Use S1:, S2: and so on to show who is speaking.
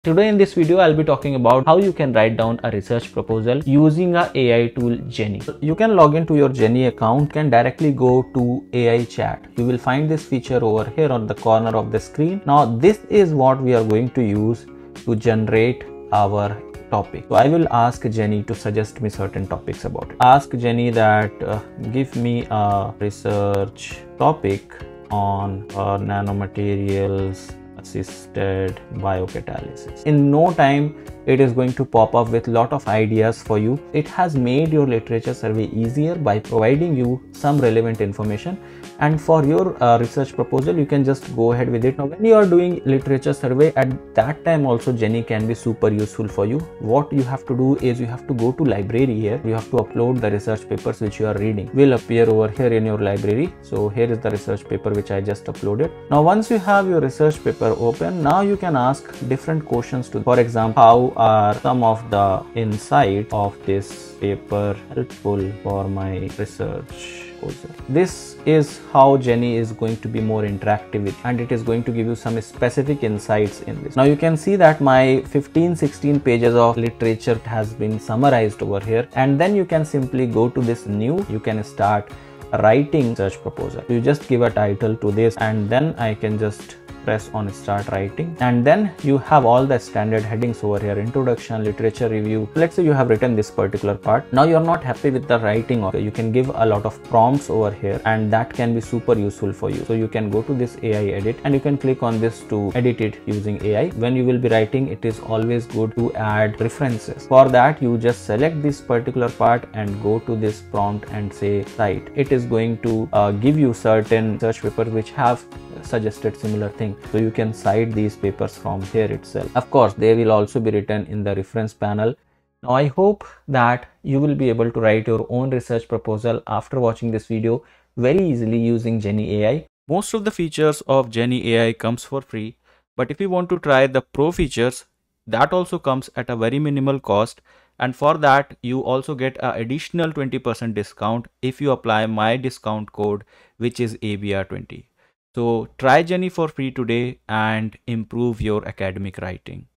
S1: Today in this video, I'll be talking about how you can write down a research proposal using a AI tool, Jenni. You can log into your Jenni account, can directly go to AI chat. You will find this feature over here on the corner of the screen. Now, this is what we are going to use to generate our topic. So I will ask Jenni to suggest me certain topics about it. Ask Jenni that give me a research topic on nanomaterials assisted biocatalysis. In no time, it is going to pop up with lot of ideas for you. It has made your literature survey easier by providing you some relevant information, and for your research proposal you can just go ahead with it. Now when you are doing literature survey, at that time also Jenni can be super useful for you. What you have to do is you have to go to library. Here you have to upload the research papers which you are reading. Will appear over here in your library. So here is the research paper which I just uploaded. Now once you have your research paper open, now you can ask different questions to, for example, how are some of the insights of this paper helpful for my research proposal. This is how Jenni is going to be more interactive with, and it is going to give you some specific insights in this. Now you can see that my 15-16 pages of literature has been summarized over here, and then you can simply go to this new, you can start writing search proposal. You just give a title to this, and then I can just press on start writing, and then you have all the standard headings over here: introduction, literature review. Let's say you have written this particular part. Now you're not happy with the writing of it. You can give a lot of prompts over here, and that can be super useful for you. So you can go to this AI edit, and you can click on this to edit it using AI. When you will be writing, it is always good to add references. For that, you just select this particular part and go to this prompt and say cite. It is going to give you certain search papers which have suggested similar thing, so you can cite these papers from here itself. Of course, they will also be written in the reference panel. Now I hope that you will be able to write your own research proposal after watching this video very easily using Jenni.AI. Most of the features of Jenni.AI comes for free, but if you want to try the pro features, that also comes at a very minimal cost, and for that you also get an additional 20% discount if you apply my discount code, which is ABR20. So try Jenni for free today and improve your academic writing.